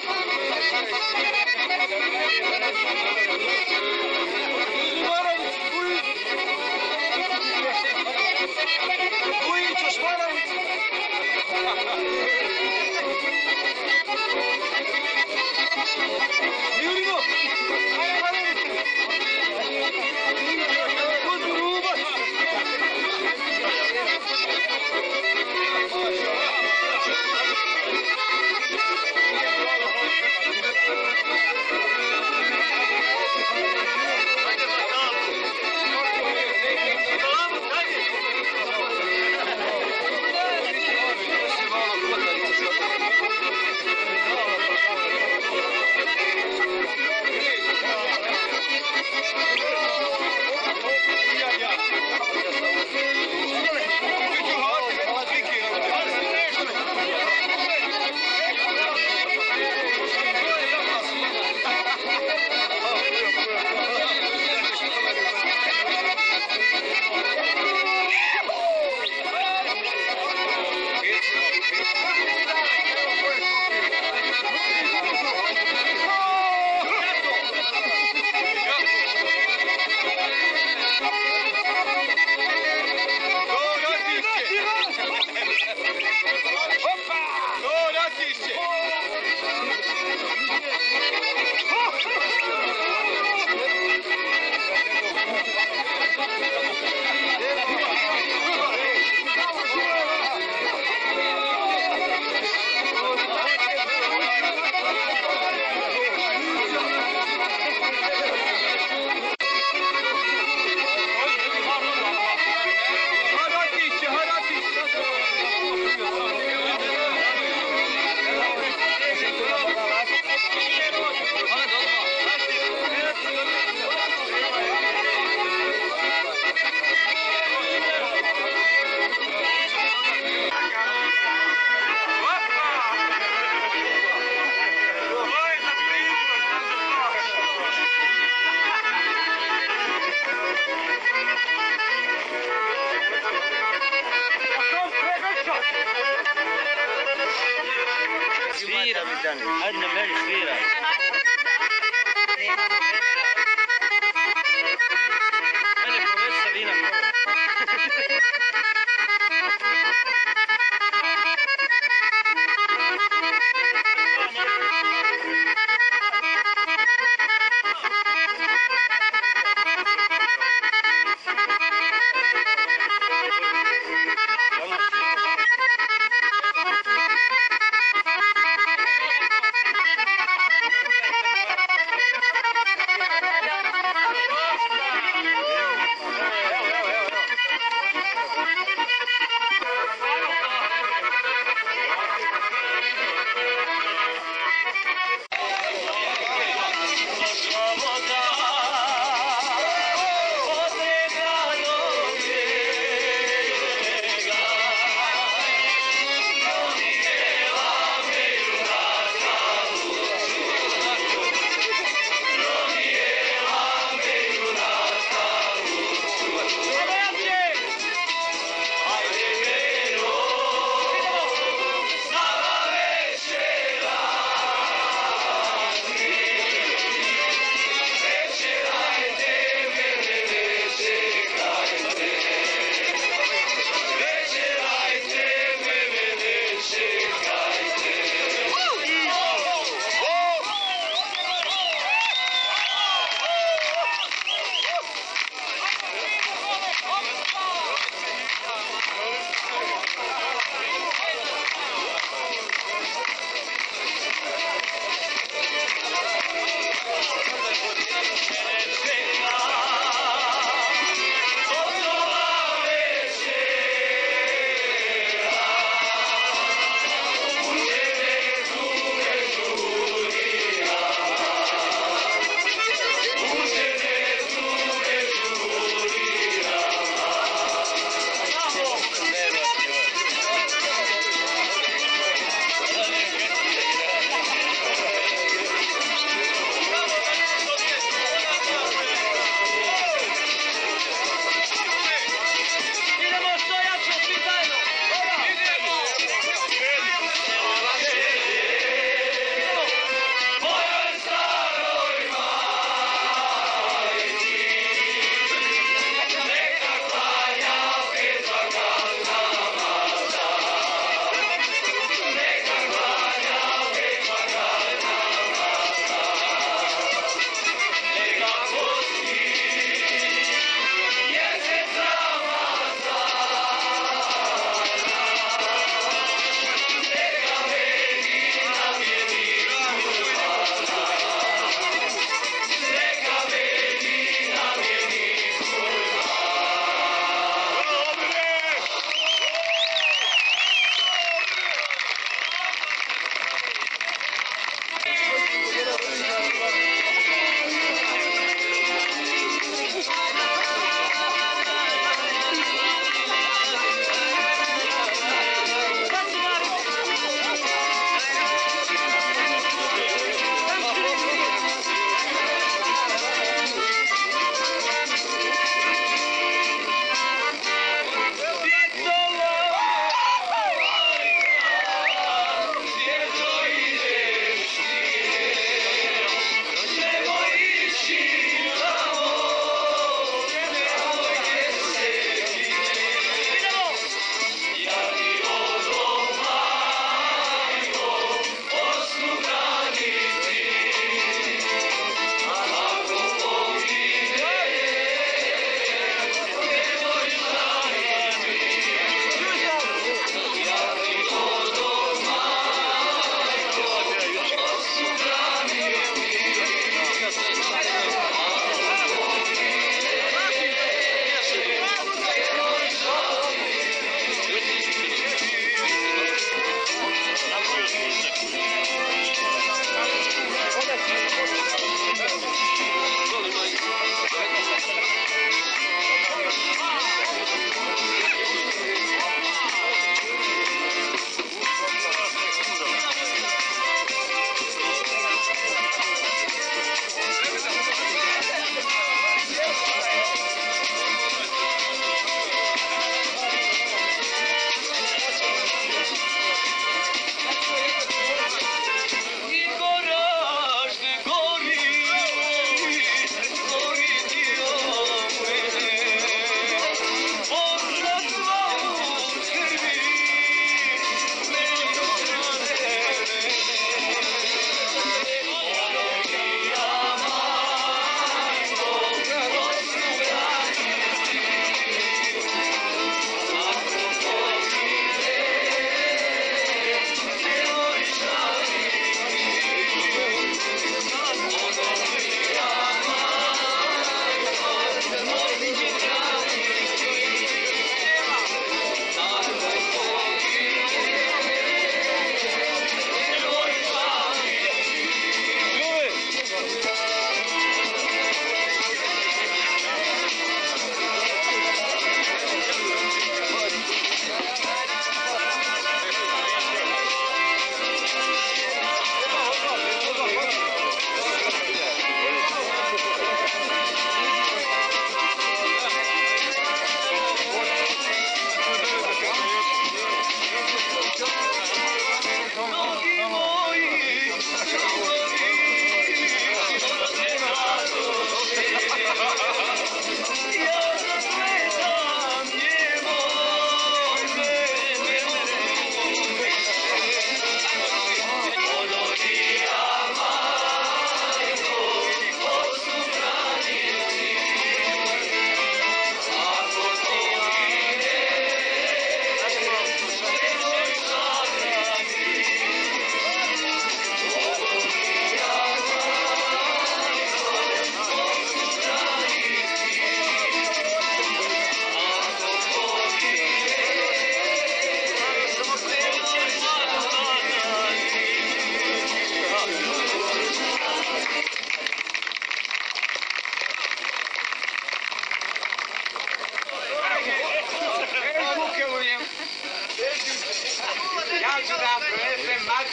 Svira mi dan, ajde meni svira. Ajde poveć sa vina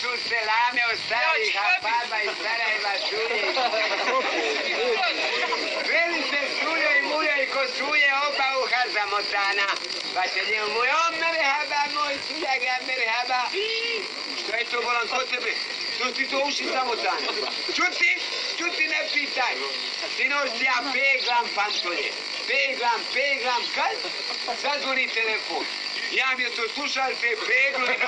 su selame od starih Hababa i Sarajeva Šulje. Veli se Šuljo i Muljo i ko Šulje oba uha zamotana. Pa će njemu moj merhaba, moj Šuljaga merhaba. Šta je to bolan kod tebe? Što ti to uši zamotane? Čuti ne pitaj. Sinoć ja peglam pantolje. Peglam, kad? Zadzvoni telefon. Ja mi to slušalte peglu i...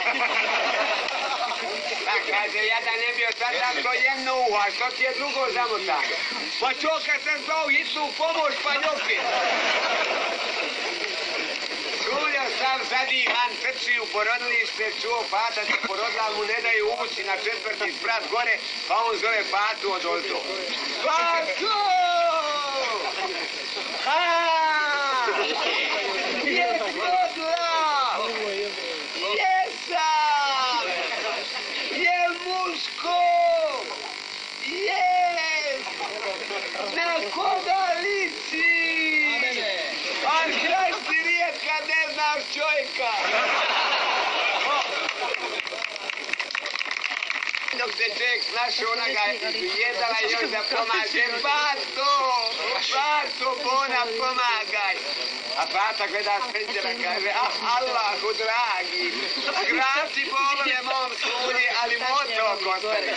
Pa kaže, ja da ne bio sad dam to jedno uho, a što ti je drugo zamotano? Pa čo kad sam zvao hitnu pomoć, pa njopit? Šuljo sam zadihan, trči u porodilište, čuo Pata se porodila, mu ne daju ući na četvrti sprat gore, pa on zove Patu od ozdo. Pato! Je kodla! Jesam! Je muško! Jes! Na koga liči? A kaj si rijetka ne znaš čovjeka? Dok se čovjek snašao, ona ga jedala još da pomaže. Bato, Bona, pomagaj. A Pata gleda s penđera, kaže, Allahu dragi, skrati bolove mom Šulji, ali moto kostari.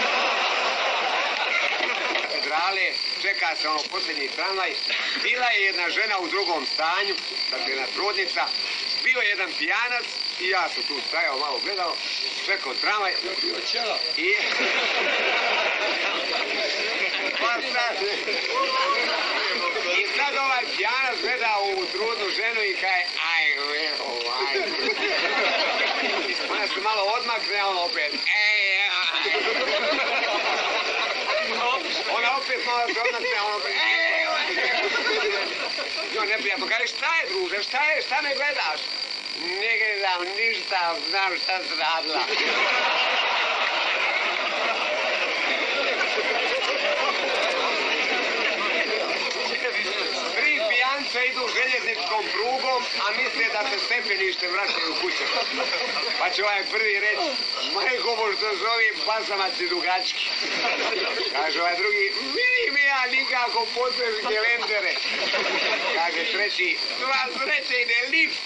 Drale, čeka se ono posljednji tramvaj. Bila je jedna žena u drugom stanju, dakle jedna trudnica. Bio je jedan pijanac i ja sam tu stajao, malo gledao, čekao tramvaj. I... I sad ovaj pijanac gleda u trudnu ženu i kaže, aj. Ona se malo odmakne, a on opet, Ona opet malo se odmakne, a on opet, Jo, neprijatno, kaže, šta je druže, šta me gledaš? Ne gledam ništa, znam šta si radila. Tri pijanca idu željezničkom prugom, a misle da se stepenište vraćaju kuće. Pa će ovaj prvi reći, majko mo što zove basamac i dugački. Kaže ovaj drugi, vidim ja nikako potveš gelendere. Kaže treći, sva sreća ide lift.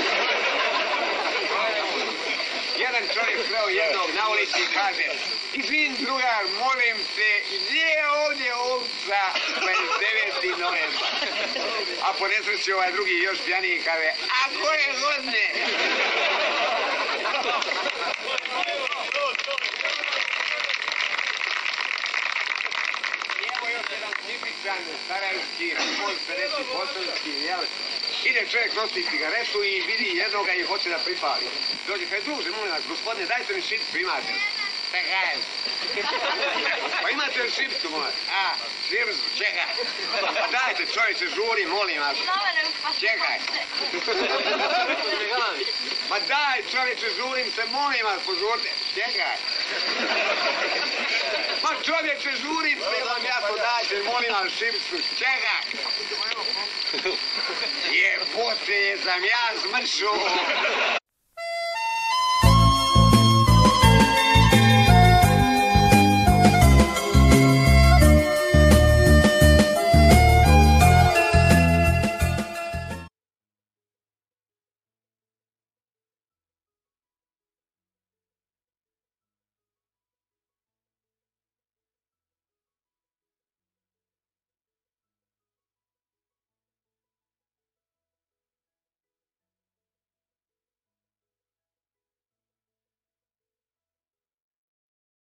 Jedan čovjek sreo jednog na ulici i kaže, izvin drugar, molim se, gdje je ovdje ovca 29. novembar? A po nesreći ovaj drugi još pijaniji kaže, a koje godine? Evo još jedan tipičan sarajevski, može se reći bosanski, jel? Ide čovjek nosi cigaretu i vidi jednoga i hoće da pripali. Dođe, kaj druže, molim vas, gospodine, dajte mi šipcu, imate. Čekaj. Pa imate li šipcu, molim? A, šipcu, čekaj. Pa dajte čovječe, žuri, molim vas. Čekaj. Ma daj čovječe, žurim se, molim vas, požurite. Čekaj. Ma čovječe, žurim se, vam jako dajte, molim vas, šipcu. Čekaj. Jebote, jesam ja zmršao.